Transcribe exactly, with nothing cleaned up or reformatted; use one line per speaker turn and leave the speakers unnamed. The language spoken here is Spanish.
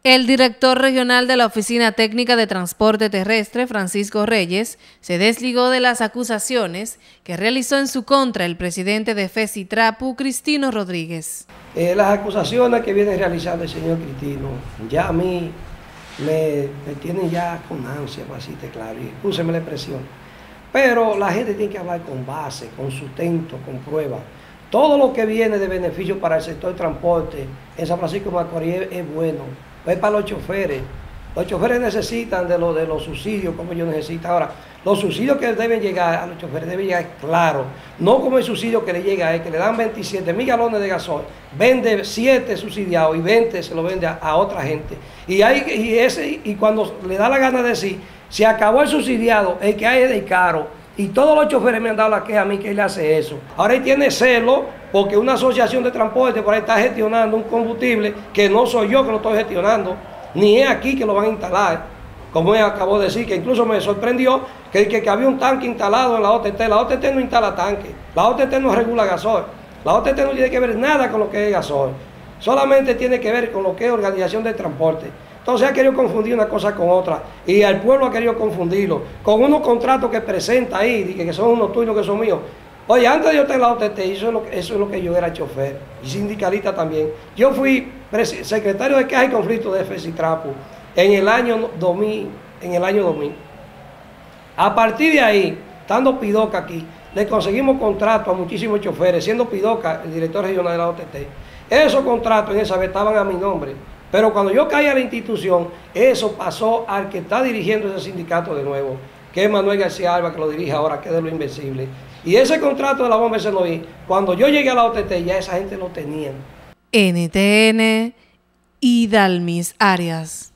El director regional de la Oficina Técnica de Transporte Terrestre, Francisco Reyes, se desligó de las acusaciones que realizó en su contra el presidente de FECITRAPU, Cristino Rodríguez.
Eh, las acusaciones que viene realizando el señor Cristino, ya a mí me, me tienen ya con ansia, para decirte claro, y púseme la expresión. Pero la gente tiene que hablar con base, con sustento, con prueba. Todo lo que viene de beneficio para el sector de transporte en San Francisco de Macorís es, es bueno. Es para los choferes. Los choferes necesitan de, lo, de los subsidios como ellos necesitan. Ahora, los subsidios que deben llegar a los choferes deben llegar claro. No como el subsidio que le llega a él, que le dan veintisiete mil galones de gasoil, vende siete subsidiados y veinte se lo vende a, a otra gente. Y, hay, y, ese, y cuando le da la gana de decir, se acabó el subsidiado, el que hay es de caro. Y todos los choferes me han dado la queja a mí que él hace eso. Ahora él tiene celo porque una asociación de transporte por ahí está gestionando un combustible que no soy yo que lo estoy gestionando, ni es aquí que lo van a instalar. Como él acabó de decir, que incluso me sorprendió que, que, que había un tanque instalado en la O T T. La O T T no instala tanque, la O T T no regula gasoil, la O T T no tiene que ver nada con lo que es gasoil, solamente tiene que ver con lo que es organización del transporte. Entonces ha querido confundir una cosa con otra y al pueblo ha querido confundirlo con unos contratos que presenta ahí, que, que son unos tuyos, que son míos. Oye, antes de yo estar en la O T T, eso es lo, eso es lo que yo era chofer y sindicalista también. Yo fui secretario de Quejas y Conflictos de FECITRAPU en el año dos mil. En el año dos mil. A partir de ahí, estando Pidoca aquí, le conseguimos contratos a muchísimos choferes, siendo Pidoca el director regional de la O T T. Esos contratos en esa vez estaban a mi nombre. Pero cuando yo caí a la institución, eso pasó al que está dirigiendo ese sindicato de nuevo, que es Manuel García Alba, que lo dirige ahora, que es de Lo Invencible. Y ese contrato de la bomba ese no vi. Cuando yo llegué a la O T T, ya esa gente lo tenía.
N T N, Idalmis Arias.